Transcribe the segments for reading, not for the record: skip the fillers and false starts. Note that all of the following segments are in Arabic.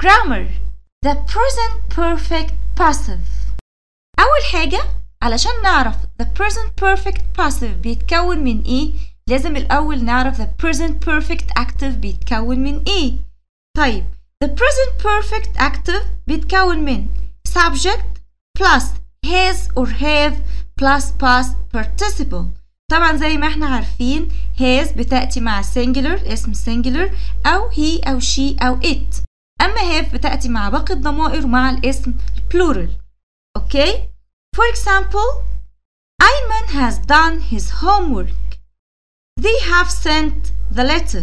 grammar. The present perfect passive. أول حاجة علشان نعرف the present perfect passive بيتكون من إيه لازم الأول نعرف the present perfect active بيتكون من إيه. طيب the present perfect active بيتكون من subject plus has or have plus past participle. طبعا زي ما احنا عارفين has بتأتي مع singular اسم singular أو he أو she أو it. أما have بتأتي مع باقي الضمائر مع الاسم plural. أوكي؟ For example, Ayman has done his homework. They have sent the letter.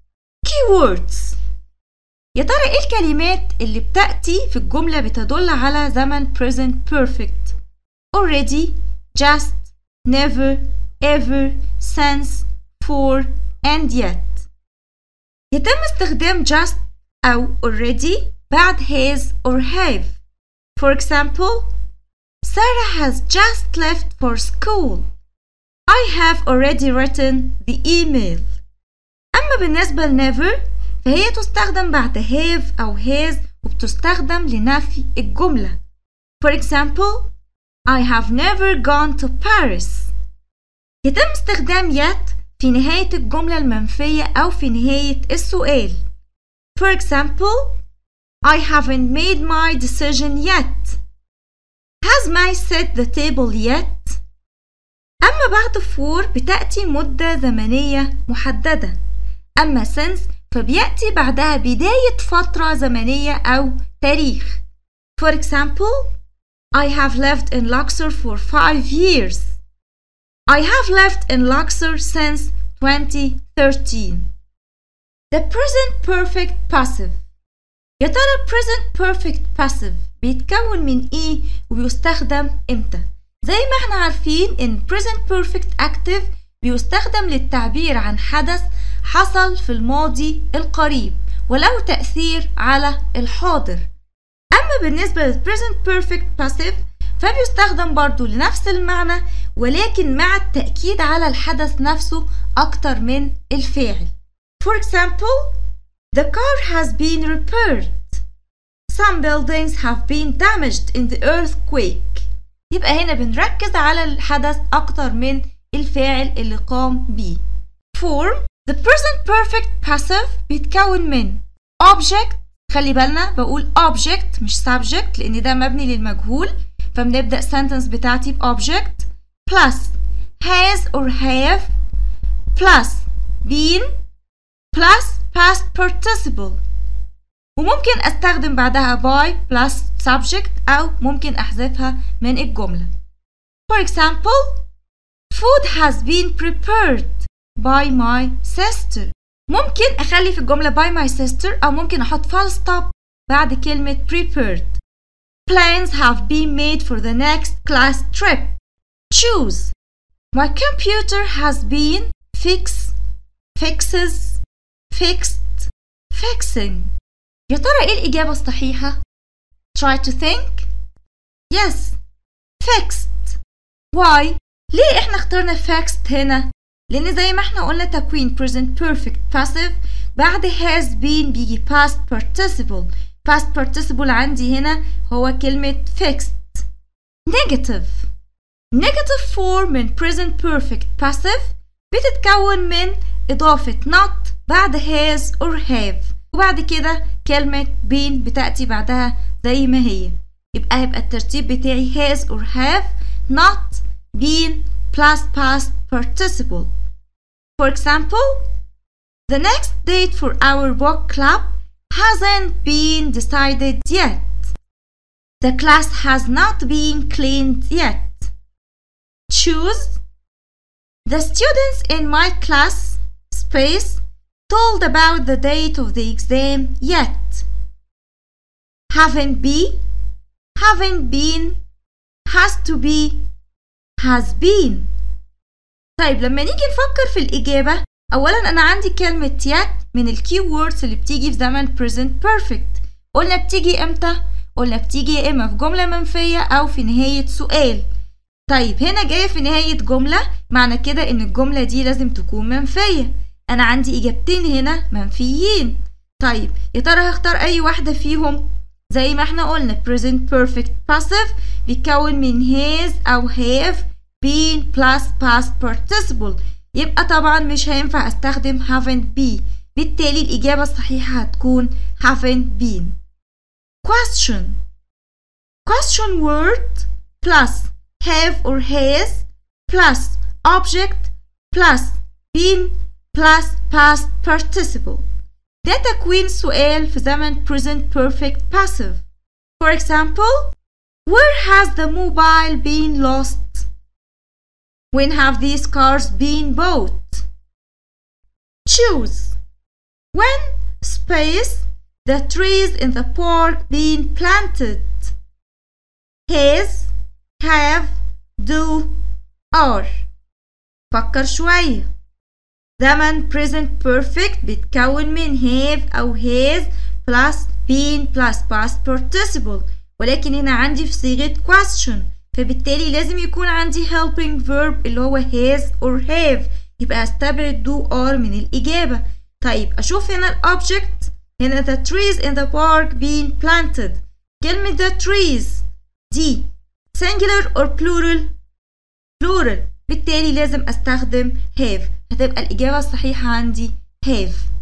Keywords. يا ترى ايه الكلمات اللي بتأتي في الجملة بتدل على زمن present perfect؟ already, just, never, ever, since, for, and yet. يتم استخدام just أو already بعد has or have. For example, Sarah has just left for school. I have already written the email. أما بالنسبة never فهي تستخدم بعد have أو has وبتستخدم لنفي الجملة. For example, I have never gone to Paris. يتم استخدام yet في نهاية الجملة المنفية أو في نهاية السؤال. For example, I haven't made my decision yet. Has May set the table yet? أما بعد for بتأتي مدة زمنية محددة. أما since فبيأتي بعدها بداية فترة زمنية أو تاريخ. For example, I have lived in Luxor for 5 years. I have lived in Luxor since 2013. The present perfect passive. يا ترى present perfect passive بيتكون من إيه وبيستخدم إمتى؟ زي ما احنا عارفين إن present perfect active بيستخدم للتعبير عن حدث حصل في الماضي القريب وله تأثير على الحاضر. أما بالنسبة لل present perfect passive فبيستخدم برضو لنفس المعنى ولكن مع التأكيد على الحدث نفسه أكتر من الفاعل. For example, the car has been repaired. Some buildings have been damaged in the earthquake. يبقى هنا بنركز على الحدث أكتر من الفاعل اللي قام بيه. Form. The present perfect passive بيتكون من object. خلي بالنا بقول object مش subject لأن ده مبني للمجهول فبنبدأ sentence بتاعتي object plus has or have plus been plus past participle وممكن استخدم بعدها by plus subject أو ممكن أحذفها من الجملة. For example, food has been prepared by my sister. ممكن أخلي في الجملة by my sister أو ممكن أحط full stop بعد كلمة prepared. Plans have been made for the next class trip. Choose. My computer has been fixes, fixed, fixing. يا ترى إيه الإجابة الصحيحة؟ Try to think. Yes, fixed. Why؟ ليه إحنا اخترنا fixed هنا؟ لأن زي ما إحنا قلنا تكوين present perfect passive بعد has been بيجي past participle. past participle عندي هنا هو كلمة fixed. Negative. Negative form من present perfect passive بتتكون من إضافة not بعد has or have وبعد كده كلمة been بتأتي بعدها زي ما هي يبقى الترتيب بتاعي has or have not been plus past participle. For example, the next date for our book club hasn't been decided yet. The class has not been cleaned yet. Choose. The students in my class space told about the date of the exam yet. Haven't been, has to be, has been. طيب لما نيجي نفكر في الإجابة أولا أنا عندي كلمة yet من الكي ووردز اللي بتيجي في زمن present perfect. قلنا بتيجي إمتى؟ قلنا بتيجي يا إما في جملة منفية أو في نهاية سؤال. طيب هنا جاية في نهاية جملة معنى كده إن الجملة دي لازم تكون منفية. أنا عندي إجابتين هنا منفيين. طيب يا ترى هختار أي واحدة فيهم؟ زي ما احنا قلنا present perfect passive بيتكون من has أو have been plus past participle، يبقى طبعا مش هينفع استخدم haven't been، بالتالي الإجابة الصحيحة هتكون haven't been. question word plus have or has plus object plus been plus past participle. ده تكوين سؤال في زمن present perfect passive. For example, where has the mobile been lost? When have these cars been bought? Choose. When space the trees in the park been planted? Has, have, do, are. فكر شوية. زمن present perfect بيتكون من have أو has plus been plus past participle، ولكن هنا عندي في صيغة question، فبالتالي لازم يكون عندي helping verb اللي هو has or have، يبقى هستبعد do are من الإجابة. طيب أشوف هنا الobject، هنا the trees in the park being planted. كلمة the trees دي singular or plural؟ plural، بالتالي لازم أستخدم have، هتبقى الإجابة الصحيحة عندي have.